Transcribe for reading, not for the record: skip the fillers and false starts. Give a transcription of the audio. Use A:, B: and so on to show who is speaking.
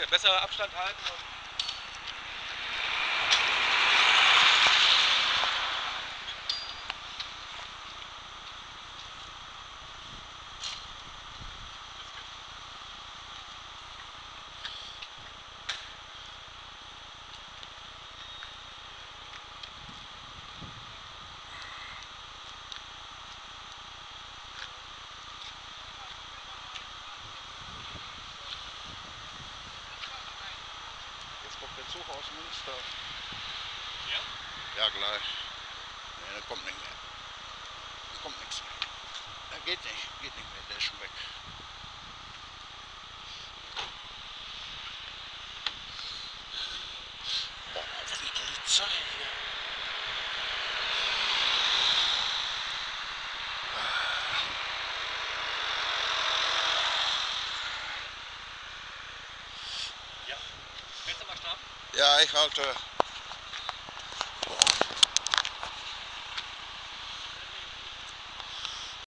A: besser Abstand halten.
B: Jetzt kommt der Zug aus Münster.
A: Ja?
B: Ja, gleich. Nee, da kommt nicht mehr. Da kommt nichts mehr. Da geht nicht mehr, der ist schon weg. Boah, was die Polizei hier.
A: Ja. Willst du mal starten?
B: Ja, ich halte